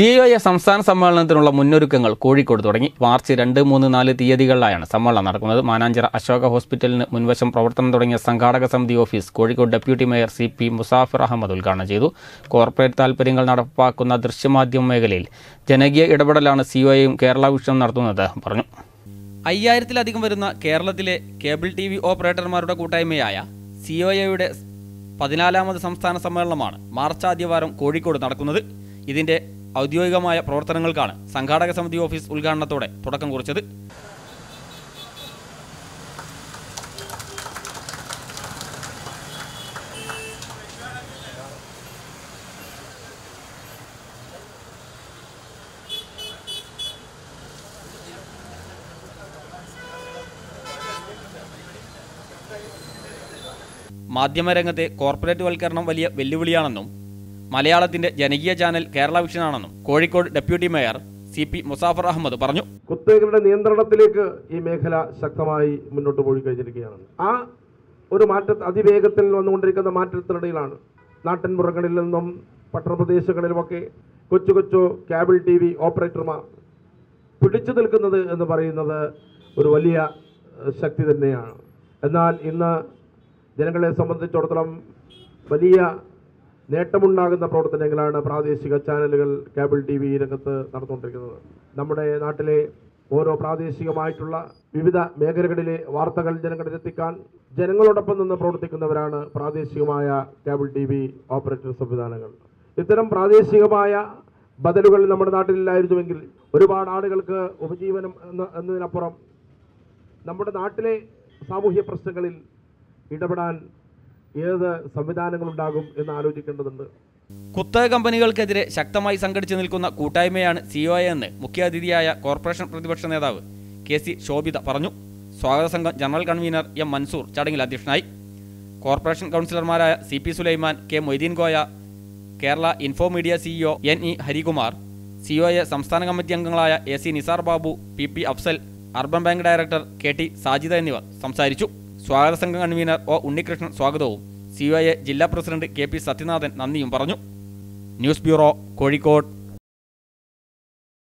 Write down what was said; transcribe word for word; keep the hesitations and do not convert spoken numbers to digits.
C I A സംസ്ഥാന സമ്മേളനത്തിനുള്ള മുന്നൊരുക്കങ്ങൾ കോഴിക്കോട് തുടങ്ങി. മാർച്ച് രണ്ട് മൂന്ന് നാല് തീയതികളിലായാണ് സമ്മേളനം നടക്കുന്നത്. മാനാഞ്ചിറ അശോക ഹോസ്പിറ്റലിന് മുൻവശം പ്രവർത്തനം തുടങ്ങിയ സംഘാടക സമിതി office Kozhikode deputy mayor C P Musafir Ahammad ഉദ്ഘാടനം ചെയ്തു. കോർപ്പറേറ്റ് താൽപര്യങ്ങൾ നടപ്പാക്കുന്ന ദൃശ്യമാധ്യമ മേഖലയിൽ ജനകീയ ഇടപെടലാണ് സി ഒ എയും കേരള വിഷനും നടത്തുന്നത് പറഞ്ഞു. അയ്യായിരത്തിലധികം വരുന്ന കേരളത്തിലെ കേബിൾ ടി വി ഓപ്പറേറ്റർമാരുടെ കൂട്ടായ്മയായ സി ഒ എയുടെ പതിനാലാമത് സംസ്ഥാന സമ്മേളനമാണ് മാർച്ച് ആദ്യവാരം കോഴിക്കോട് നടക്കുന്നത്. ഇതിന്റെ ഔദ്യോഗികമായ പ്രവർത്തനങ്ങൾക്കാണ് സംഘാടക സമിതി ഓഫീസ് ഉദ്ഘാടനത്തോടെ തുടക്കം കുറിച്ചത്. മാധ്യമരംഗത്തെ കോർപ്പറേറ്റ് വൽക്കരണം വലിയ വെല്ലുവിളിയാണെന്നും മലയാളത്തിന്റെ ജനകീയ ചാനൽ കേരള വിഷനാണെന്നും Kozhikode deputy mayor C P Musafir Ahammad പറഞ്ഞു. കുത്തകകളുടെ നിയന്ത്രണത്തിലേക്ക് ഈ മേഖല ശക്തമായി മുന്നോട്ട് പോയി കഴിഞ്ഞിരിക്കുകയാണ്. ആ ഒരു മാറ്റ അതിവേഗത്തിൽ വന്നുകൊണ്ടിരിക്കുന്ന മാറ്റത്തിനിടയിലാണ് നാട്ടിൻപുറങ്ങളിൽ നിന്നും പട്ടണപ്രദേശങ്ങളിലുമൊക്കെ കൊച്ചു കൊച്ചു കേബിൾ ടി വി ഓപ്പറേറ്റർമാർ പിടിച്ചു നിൽക്കുന്നത് എന്ന് പറയുന്നത് ഒരു വലിയ ശക്തി തന്നെയാണ്. എന്നാൽ ഇന്ന് ജനങ്ങളെ സംബന്ധിച്ചിടത്തോളം വലിയ നേട്ടമുണ്ടാകുന്ന പ്രവർത്തനങ്ങളാണ് പ്രാദേശിക ചാനലുകൾ കേബിൾ ടി വി രംഗത്ത് നടന്നുകൊണ്ടിരിക്കുന്നത്. നമ്മുടെ നാട്ടിലെ ഓരോ പ്രാദേശികമായിട്ടുള്ള വിവിധ മേഖലകളിലെ വാർത്തകൾ ജനങ്ങളിലെത്തിക്കാൻ ജനങ്ങളോടൊപ്പം നിന്ന് പ്രവർത്തിക്കുന്നവരാണ് പ്രാദേശികമായ കേബിൾ ടി വി ഓപ്പറേറ്റർ സംവിധാനങ്ങൾ. ഇത്തരം പ്രാദേശികമായ ബദലുകൾ നമ്മുടെ നാട്ടിലില്ലായിരുന്നുവെങ്കിൽ ഒരുപാട് ആളുകൾക്ക് ഉപജീവനം എന്ന എന്നതിനപ്പുറം നമ്മുടെ നാട്ടിലെ സാമൂഹ്യ പ്രശ്നങ്ങളിൽ ഇടപെടാൻ ഏത് സംവിധാനങ്ങളുണ്ടാകും എന്ന് ആലോചിക്കേണ്ടതുണ്ട്. കുത്തക കമ്പനികൾക്കെതിരെ ശക്തമായി സംഘടിച്ചു നിൽക്കുന്ന കൂട്ടായ്മയാണ് സി ഒ എ എന്ന് മുഖ്യാതിഥിയായ കോർപ്പറേഷൻ പ്രതിപക്ഷ നേതാവ് കെ സി ശോഭിത പറഞ്ഞു. സ്വാഗത സംഘം ജനറൽ കൺവീനർ എം മൻസൂർ ചടങ്ങിൽ അധ്യക്ഷനായി. കോർപ്പറേഷൻ കൗൺസിലർമാരായ C P Sulaiman, K Moideen Koya, Kerala info media CEO N E Harikumar, C O A സംസ്ഥാന കമ്മിറ്റി അംഗങ്ങളായ A C Nisar Babu, P P Afsal, urban bank director K T Sajida എന്നിവർ സംസാരിച്ചു. സ്വാഗത സംഘം കൺവീനർ ഒ ഉണ്ണികൃഷ്ണൻ സ്വാഗതവും സി ഒ എ ജില്ലാ പ്രസിഡന്റ് കെ പി സത്യനാഥൻ നന്ദിയും പറഞ്ഞു. News bureau, Kozhikode.